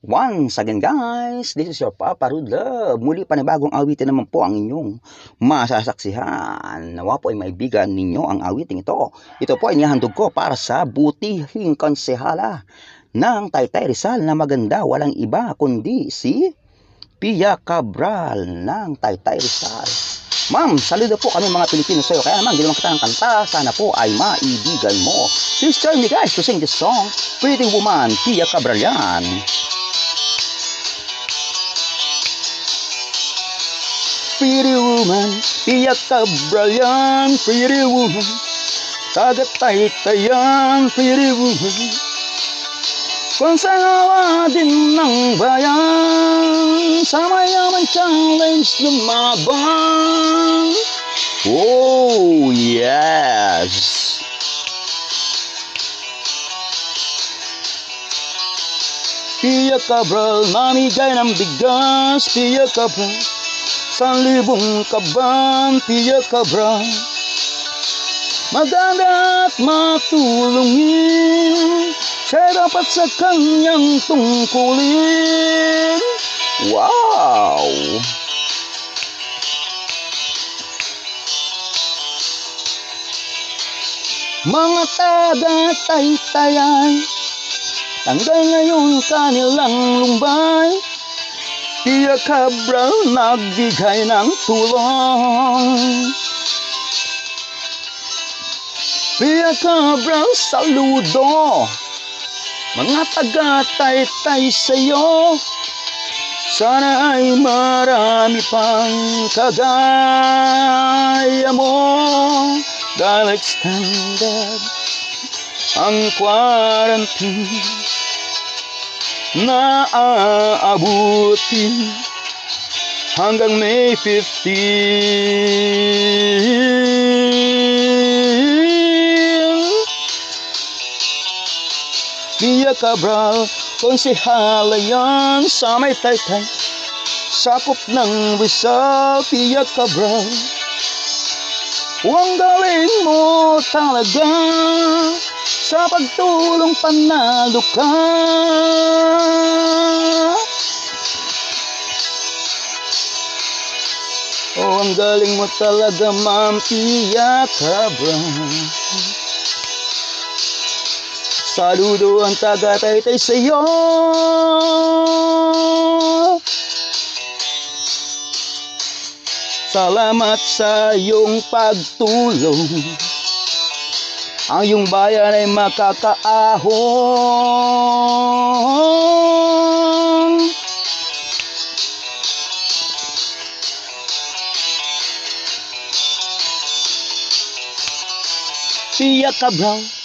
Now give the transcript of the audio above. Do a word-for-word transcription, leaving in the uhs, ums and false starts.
Once again guys, this is your Papa Rude Love. Muli panibagong awitin naman po ang inyong masasaksihan. Nawa po ay maibigan ninyo ang awiting ito. Ito po ay nihandog ko para sa butihing konsehala ng Taytay Rizal na maganda, walang iba kundi si Pia Cabral ng Taytay Rizal. Ma'am, saludo po kami mga Pilipino sa iyo. Kaya naman, ginawa kita ng kanta, sana po ay maibigan mo. Please join me guys to sing this song, Pretty Woman, Pia Cabral yan. Pretty woman, Pia Cabral yan, pretty woman, taga-Taytay yan, pretty woman, konsehala din ng bayan, sa mayaman challenge lumaban. Oh yes. Pia Cabral, mamigay ng bigas, Pia Cabral, sanlibong kaban, Pia Cabral, maganda at matulungin, siya dapat sa kanyang tungkulin. Wow! Mga taga-Taytayan, tanggal ngayon kanilang lumbay, Pia Cabral nagbigay ng tulong. Pia Cabral, saludo, mga taga-Taytay sa'yo, sana ay marami pang kagaya mo, dahil extended ang quarantine na aabutin hanggang May fifteenth. Pia Cabral, konsehala yan sa may Taytay, sakop ng Rizal, Pia Cabral, ang galing mo talaga, sa pagtulong panalo ka. Oh, ang galing mo talaga, Ma'am Pia Cabral. Saludo ang taga-Taytay sa iyo. Salamat sa iyong pagtulong, ang iyong bayan ay makakaahon. Pia Cabral,